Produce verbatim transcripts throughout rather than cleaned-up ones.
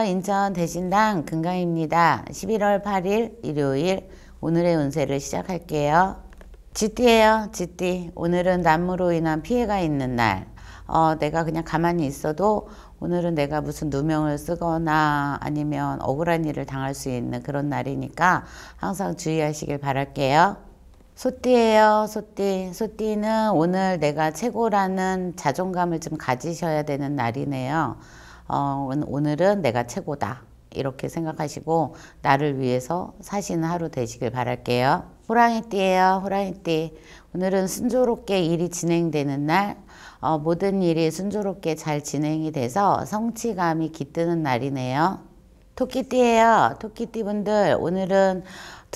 안녕하세요. 인천 대신당 금강입니다. 십일월 팔일 일요일 오늘의 운세를 시작할게요. 쥐띠예요. 쥐띠. 오늘은 난무로 인한 피해가 있는 날. 어, 내가 그냥 가만히 있어도 오늘은 내가 무슨 누명을 쓰거나 아니면 억울한 일을 당할 수 있는 그런 날이니까 항상 주의하시길 바랄게요. 소띠예요. 소띠. 소띠는 오늘 내가 최고라는 자존감을 좀 가지셔야 되는 날이네요. 어, 오늘은 내가 최고다 이렇게 생각하시고 나를 위해서 사시는 하루 되시길 바랄게요. 호랑이띠예요. 호랑이띠. 오늘은 순조롭게 일이 진행되는 날, 어, 모든 일이 순조롭게 잘 진행이 돼서 성취감이 깃드는 날이네요. 토끼띠예요. 토끼띠 분들 오늘은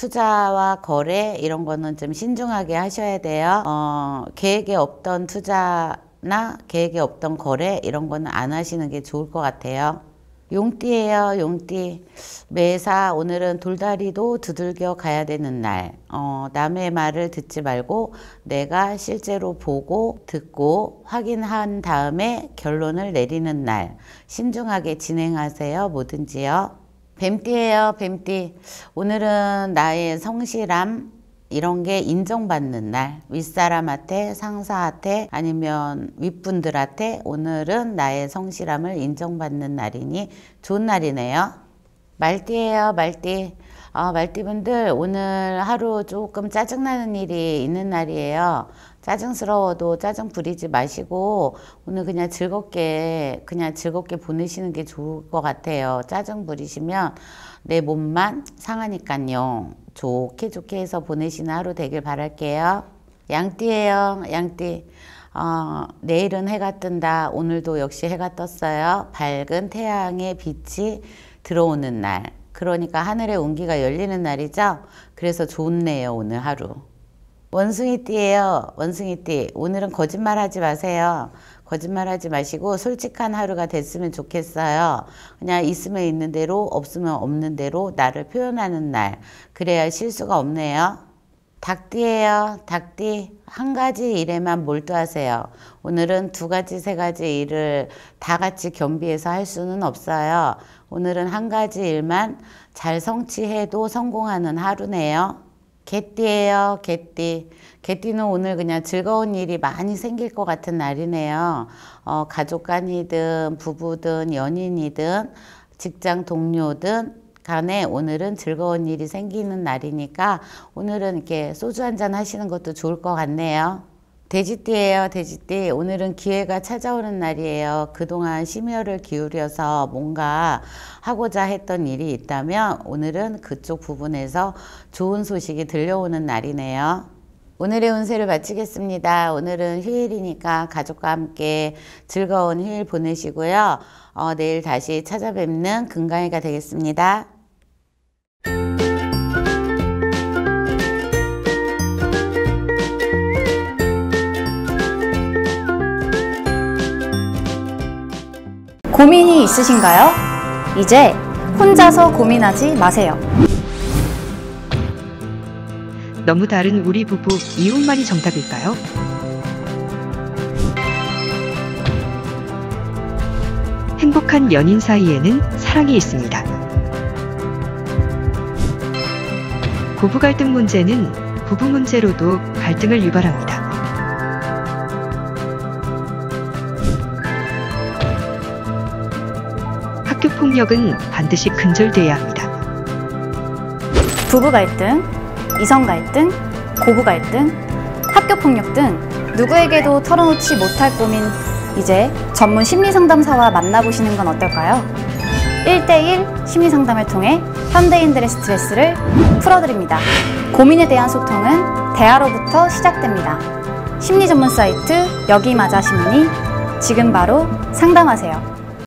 투자와 거래 이런 거는 좀 신중하게 하셔야 돼요. 어, 계획에 없던 투자 나 계획에 없던 거래 이런 거는 안 하시는 게 좋을 것 같아요. 용띠예요. 용띠. 매사 오늘은 돌다리도 두들겨 가야 되는 날. 어, 남의 말을 듣지 말고 내가 실제로 보고 듣고 확인한 다음에 결론을 내리는 날. 신중하게 진행하세요. 뭐든지요. 뱀띠예요. 뱀띠. 오늘은 나의 성실함 이런 게 인정받는 날. 윗사람한테, 상사한테 아니면 윗분들한테 오늘은 나의 성실함을 인정받는 날이니 좋은 날이네요. 말띠예요. 말띠. 어, 말띠분들 오늘 하루 조금 짜증나는 일이 있는 날이에요. 짜증스러워도 짜증 부리지 마시고 오늘 그냥 즐겁게 그냥 즐겁게 보내시는 게 좋을 것 같아요. 짜증 부리시면 내 몸만 상하니까요. 좋게 좋게 해서 보내시는 하루 되길 바랄게요. 양띠예요. 양띠. 어, 내일은 해가 뜬다. 오늘도 역시 해가 떴어요. 밝은 태양의 빛이 들어오는 날. 그러니까 하늘의 운기가 열리는 날이죠. 그래서 좋네요. 오늘 하루. 원숭이띠예요. 원숭이띠. 오늘은 거짓말 하지 마세요. 거짓말 하지 마시고 솔직한 하루가 됐으면 좋겠어요. 그냥 있으면 있는 대로 없으면 없는 대로 나를 표현하는 날. 그래야 실수가 없네요. 닭띠예요. 닭띠. 한 가지 일에만 몰두하세요. 오늘은 두 가지 세 가지 일을 다 같이 겸비해서 할 수는 없어요. 오늘은 한 가지 일만 잘 성취해도 성공하는 하루네요. 개띠예요. 개띠. 개띠는 오늘 그냥 즐거운 일이 많이 생길 것 같은 날이네요. 어, 가족 간이든 부부든 연인이든 직장 동료든 간에 오늘은 즐거운 일이 생기는 날이니까 오늘은 이렇게 소주 한잔 하시는 것도 좋을 것 같네요. 돼지띠예요. 돼지띠. 오늘은 기회가 찾아오는 날이에요. 그동안 심혈을 기울여서 뭔가 하고자 했던 일이 있다면 오늘은 그쪽 부분에서 좋은 소식이 들려오는 날이네요. 오늘의 운세를 마치겠습니다. 오늘은 휴일이니까 가족과 함께 즐거운 휴일 보내시고요. 어, 내일 다시 찾아뵙는 금강이가 되겠습니다. 고민이 있으신가요? 이제 혼자서 고민하지 마세요. 너무 다른 우리 부부, 이혼만이 정답일까요? 행복한 연인 사이에는 사랑이 있습니다. 고부 갈등 문제는 부부 문제로도 갈등을 유발합니다. 학교 폭력은 반드시 근절돼야 합니다. 부부 갈등, 이성 갈등, 고부 갈등, 학교 폭력 등 누구에게도 털어놓지 못할 고민, 이제 전문 심리상담사와 만나보시는 건 어떨까요? 일 대일 심리상담을 통해 현대인들의 스트레스를 풀어드립니다. 고민에 대한 소통은 대화로부터 시작됩니다. 심리 전문 사이트 여기마자 심리, 지금 바로 상담하세요.